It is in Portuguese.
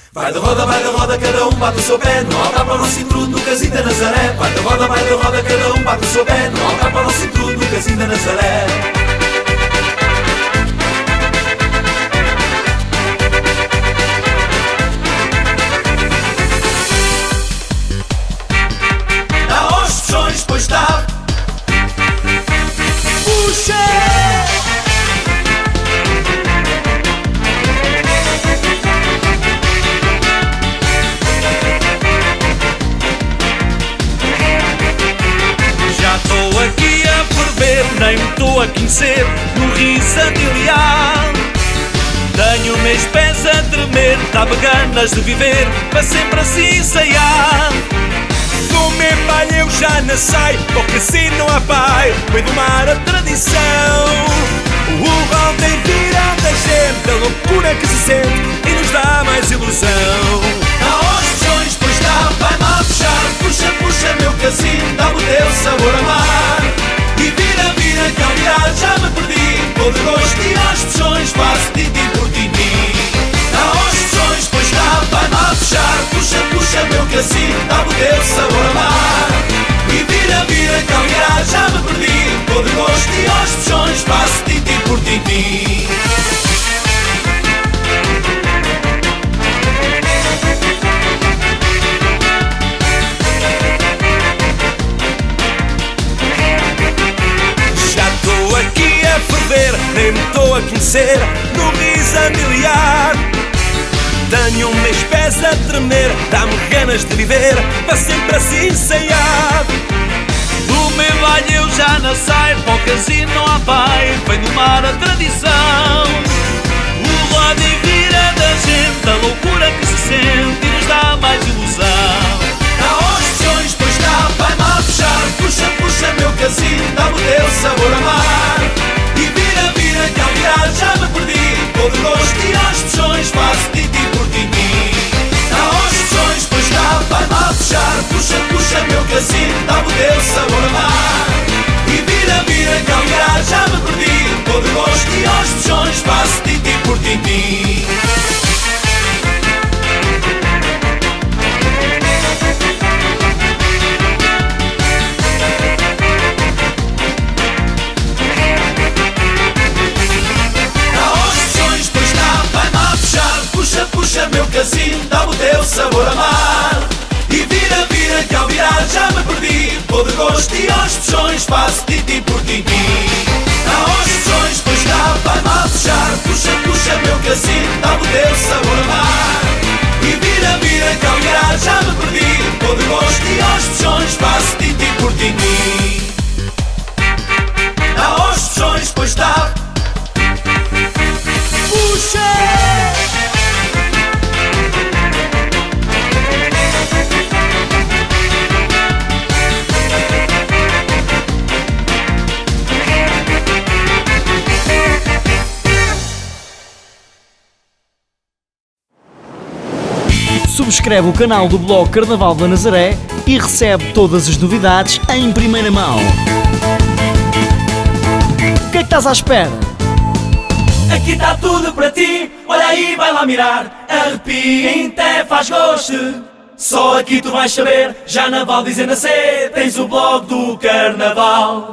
Vai da roda, cada um bate o seu pé no altar para o nosso intrudo no casinho da Nazaré. Vai da roda, cada um bate o seu pé no altar para o nosso intrudo no casinho da Nazaré. Dá aos puxões, pois dá. Puxa! Nem me estou a conhecer no riso a miliar. Tenho meus pés a tremer, dá-me ganas de viver para sempre assim ensaiar. Do meu pai eu já não sei, porque assim não há pai, vem do mar a tradição. O rol tem virado a gente, a loucura que se sente e nos dá mais ilusão. Dá aos puxões, pois dá, vai-me a puxar. Puxa, puxa meu casinho, dá-me o teu sabor a mar. E vira, vira, que ao virar já me perdi. Vou de gosto e aos puxões faço tintim por tintim. Dá aos puxões, pois dá, vai-me a puxar. Puxa, puxa meu casinho, dá-me o teu sabor a mar. E vira, vira, que ao virar já me perdi. Vou de gosto e aos puxões faço tintim por tintim. Nem me estou a conhecer no riso a miliar. Tenho meus pés a tremer, dá-me ganas de viver para sempre assim ensaiar. Do meu baile eu já não saio, para o casino não há pai, vem do mar a tradição. O lado e vira da gente, a loucura que se sente e nos dá mais ilusão. Dá aos puxões, pois dá, vai-me a puxar. Puxa, puxa meu casino, dá-me o teu sabor a mar. E vira, vira, que ao virar já me perdi. Vou de gosto e aos puxões faço tintim por tintim. Dá aos puxões, pois dá, vai-me a puxar. Puxa, puxa meu casinho, dá-me o teu sabor a mar. E vira, vira, que ao virar já me perdi. Vou de gosto e aos puxões faço tintim por tintim. Puxa, puxa meu casinho, dá-me o teu sabor a mar. E vira, vira, que ao virar já me perdi. Vou de gosto e aos puxões faço tintim por tintim. Dá aos puxões, pois dá, vai-me a puxar. Puxa, puxa meu casinho, dá-me o teu sabor a mar. E vira, vira, que ao virar já me perdi. Vou de gosto e aos puxões faço tintim por tintim. Dá aos puxões, pois dá. Puxa! Subscreve o canal do blog Carnaval da Nazaré e recebe todas as novidades em primeira mão. O que é que estás à espera? Aqui está tudo para ti, olha aí, vai lá mirar. Arrepia, até faz gosto. Só aqui tu vais saber, já na Val dizendo a C, tens o blog do Carnaval.